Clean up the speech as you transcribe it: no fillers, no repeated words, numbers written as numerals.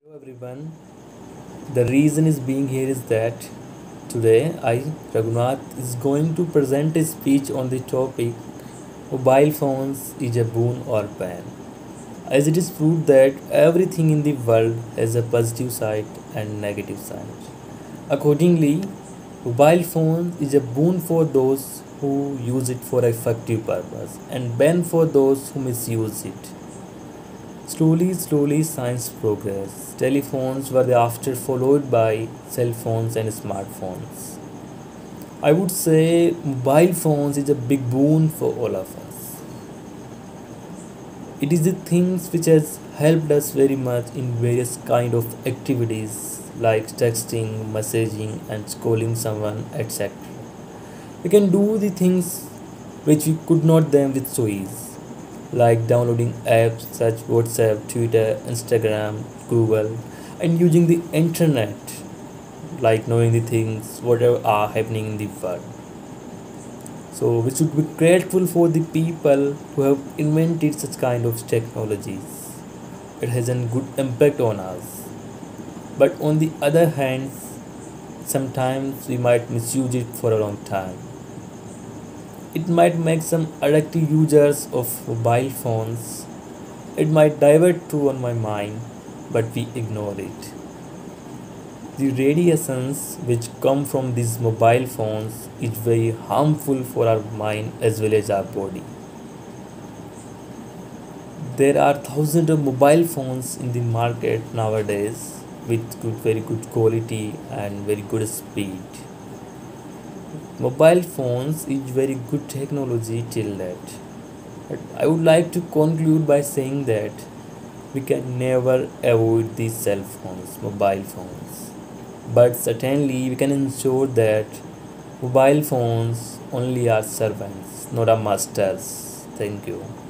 Hello everyone. The reason is being here is that today Raghunath, is going to present a speech on the topic mobile phones is a boon or ban. As it is proved that everything in the world has a positive side and negative side. Accordingly, mobile phone is a boon for those who use it for effective purpose and ban for those who misuse it. Slowly, science progressed. Telephones were thereafter followed by cell phones and smartphones. I would say mobile phones is a big boon for all of us. It is the things which has helped us very much in various kind of activities like texting, messaging and calling someone, etc. We can do the things which we could not then with so ease, like downloading apps such WhatsApp, Twitter, Instagram, Google, and using the internet, like knowing the things whatever are happening in the world. So we should be grateful for the people who have invented such kind of technologies. It has a good impact on us. But on the other hand, sometimes we might misuse it for a long time. It might make some addictive users of mobile phones. It might divert to on my mind, but we ignore it. The radiations which come from these mobile phones is very harmful for our mind as well as our body. There are thousands of mobile phones in the market nowadays with very good quality and very good speed. Mobile phones is very good technology till that. But I would like to conclude by saying that we can never avoid these cell phones, mobile phones. But certainly we can ensure that mobile phones only are servants, not our masters. Thank you.